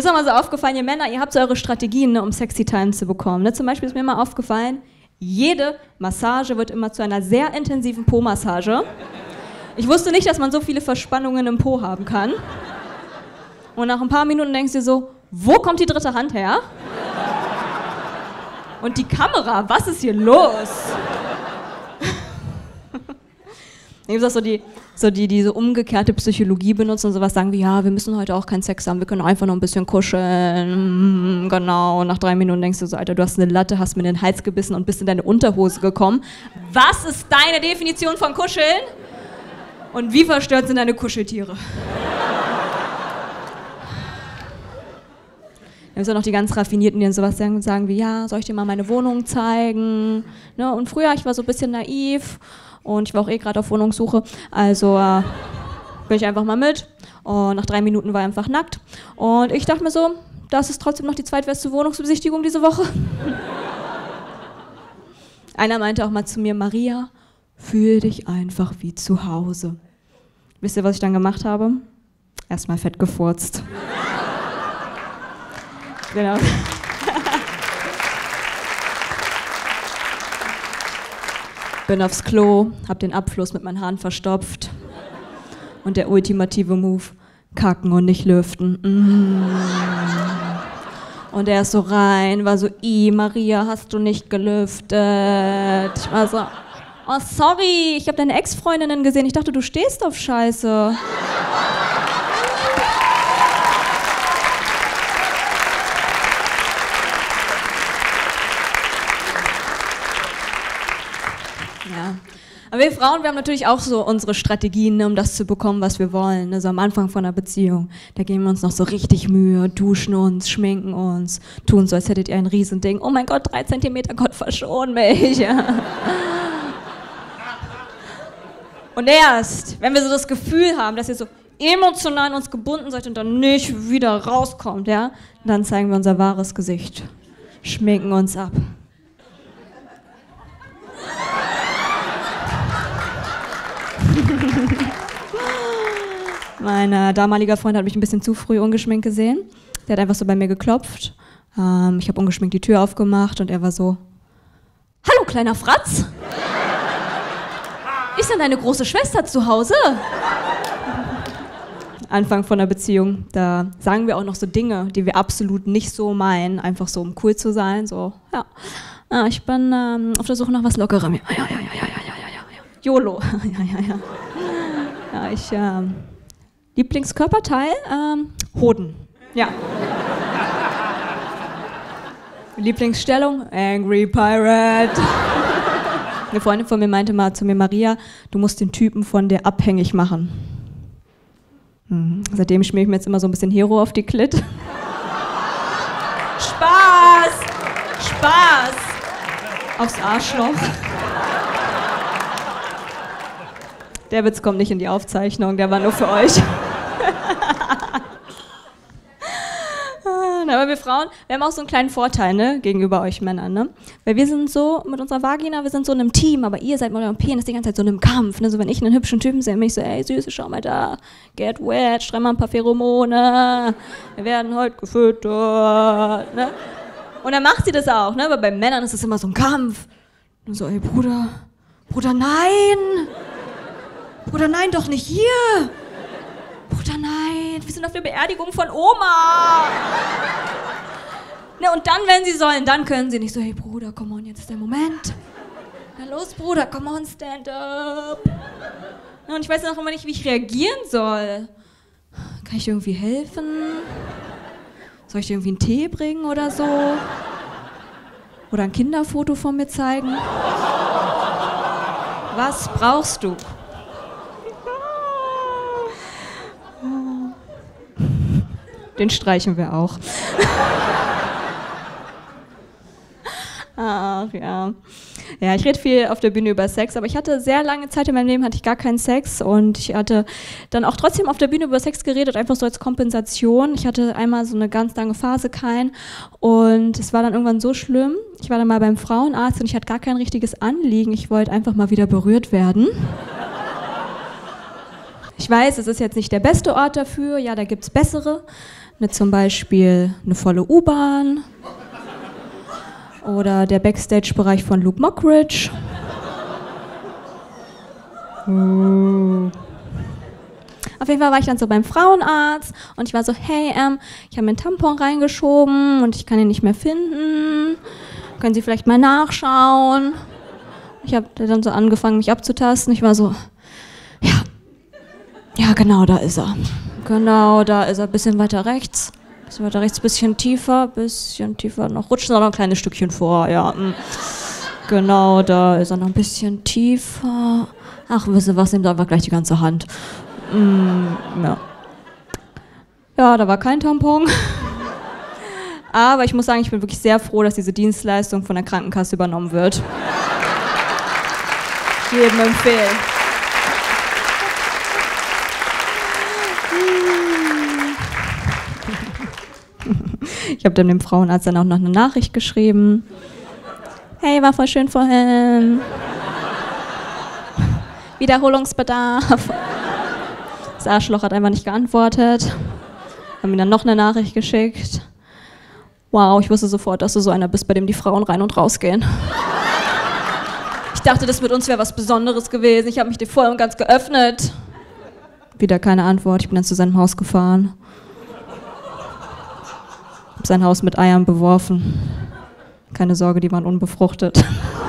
ist auch mal so aufgefallen, ihr Männer, ihr habt so eure Strategien, ne, um Sexy Time zu bekommen. Ne? Zum Beispiel ist mir mal aufgefallen, jede Massage wird immer zu einer sehr intensiven Po-Massage. Ich wusste nicht, dass man so viele Verspannungen im Po haben kann. Und nach ein paar Minuten denkst du dir so, wo kommt die dritte Hand her? Und die Kamera, was ist hier los? Dann gibt es auch die diese umgekehrte Psychologie benutzen und sowas sagen wie, ja, wir müssen heute auch keinen Sex haben, wir können einfach noch ein bisschen kuscheln. Genau, und nach 3 Minuten denkst du so, Alter, du hast eine Latte, hast mir in den Hals gebissen und bist in deine Unterhose gekommen. Was ist deine Definition von Kuscheln? Und wie verstört sind deine Kuscheltiere? Dann gibt es auch noch die ganz Raffinierten, die dann sowas sagen wie, ja, soll ich dir mal meine Wohnung zeigen? Ne? Und früher, ich war so ein bisschen naiv und ich war auch gerade auf Wohnungssuche, also bin ich einfach mal mit. Und nach 3 Minuten war er einfach nackt. Und ich dachte mir so, das ist trotzdem noch die zweitbeste Wohnungsbesichtigung diese Woche. Einer meinte auch mal zu mir, Maria, fühl dich einfach wie zu Hause. Wisst ihr, was ich dann gemacht habe? Erstmal fett gefurzt. Genau. Bin aufs Klo, hab den Abfluss mit meinen Haaren verstopft. Und der ultimative Move, kacken und nicht lüften. Und er ist so rein, war so, Maria, hast du nicht gelüftet? Ich war so, oh sorry, ich habe deine Ex-Freundinnen gesehen, ich dachte, du stehst auf Scheiße. Aber wir Frauen, wir haben natürlich auch so unsere Strategien, ne, um das zu bekommen, was wir wollen. Also am Anfang von einer Beziehung, da geben wir uns noch so richtig Mühe, duschen uns, schminken uns, tun so, als hättet ihr ein Riesending. Oh mein Gott, 3 Zentimeter, Gott verschon mich. Und erst, wenn wir so das Gefühl haben, dass ihr so emotional an uns gebunden seid und dann nicht wieder rauskommt, ja, dann zeigen wir unser wahres Gesicht, schminken uns ab. Mein damaliger Freund hat mich ein bisschen zu früh ungeschminkt gesehen. Der hat einfach so bei mir geklopft. Ich habe ungeschminkt die Tür aufgemacht und er war so, hallo kleiner Fratz, ist denn deine große Schwester zu Hause? Anfang von einer Beziehung, da sagen wir auch noch so Dinge, die wir absolut nicht so meinen, einfach so um cool zu sein, so, ja, ich bin auf der Suche nach was Lockerem. Ja. YOLO. Ja, ich, Lieblingskörperteil? Hoden. Ja. Lieblingsstellung? Angry Pirate. Eine Freundin von mir meinte mal zu mir, Maria, du musst den Typen von dir abhängig machen. Seitdem schmier ich mir jetzt immer so ein bisschen Hero auf die Klit. Spaß! Aufs Arschloch. Der Witz kommt nicht in die Aufzeichnung, der war nur für euch. Aber wir Frauen, wir haben auch so einen kleinen Vorteil, ne, gegenüber euch Männern, ne? Weil wir sind so, mit unserer Vagina, wir sind so in einem Team, aber ihr seid mit eurem Penis die ganze Zeit so in einem Kampf, ne? So, wenn ich einen hübschen Typen sehe, bin ich so, ey Süße, schau mal da, get wet, streich mal ein paar Pheromone, wir werden heute gefüttert, ne? Und dann macht sie das auch, ne? Weil bei Männern ist es immer so ein Kampf. Und so, ey Bruder, nein! Bruder, nein, doch nicht hier! Bruder, nein, wir sind auf der Beerdigung von Oma! Ne, und dann, wenn sie sollen, dann können sie nicht so, hey Bruder, come on, jetzt ist der Moment. Na los, Bruder, come on, stand up. Ne, und ich weiß noch immer nicht, wie ich reagieren soll. Kann ich dir irgendwie helfen? Soll ich dir irgendwie einen Tee bringen oder so? Oder ein Kinderfoto von mir zeigen? Was brauchst du? Den streichen wir auch. Ach ja. Ja, ich rede viel auf der Bühne über Sex, aber ich hatte sehr lange Zeit in meinem Leben, hatte ich gar keinen Sex und ich hatte dann auch trotzdem auf der Bühne über Sex geredet, einfach so als Kompensation. Ich hatte einmal so eine ganz lange Phase keinen und es war dann irgendwann so schlimm. Ich war dann mal beim Frauenarzt und ich hatte gar kein richtiges Anliegen. Ich wollte einfach mal wieder berührt werden. Ich weiß, es ist jetzt nicht der beste Ort dafür, ja, da gibt's bessere. Zum Beispiel eine volle U-Bahn oder der Backstage-Bereich von Luke Mockridge. Auf jeden Fall war ich dann so beim Frauenarzt und ich war so, hey, ich habe mir einen Tampon reingeschoben und ich kann ihn nicht mehr finden. Können Sie vielleicht mal nachschauen? Ich habe dann so angefangen, mich abzutasten. Ich war so, ja, genau, da ist er. Genau, da ist er, bisschen weiter rechts, bisschen tiefer noch. Rutschen Sie noch ein kleines Stückchen vor, ja. Genau, da ist er noch ein bisschen tiefer. Ach, wisst ihr was, nehmt einfach gleich die ganze Hand. Ja, da war kein Tampon. Aber ich muss sagen, ich bin wirklich sehr froh, dass diese Dienstleistung von der Krankenkasse übernommen wird. Jedem empfehlen. Ich habe dann dem Frauenarzt dann auch noch eine Nachricht geschrieben. Hey, war voll schön vorhin. Wiederholungsbedarf. Das Arschloch hat einfach nicht geantwortet. Haben mir dann noch eine Nachricht geschickt. Wow, ich wusste sofort, dass du so einer bist, bei dem die Frauen rein und rausgehen. Ich dachte, das mit uns wäre was Besonderes gewesen. Ich habe mich dir voll und ganz geöffnet. Wieder keine Antwort. Ich bin dann zu seinem Haus gefahren. Hab sein Haus mit Eiern beworfen. Keine Sorge, die waren unbefruchtet.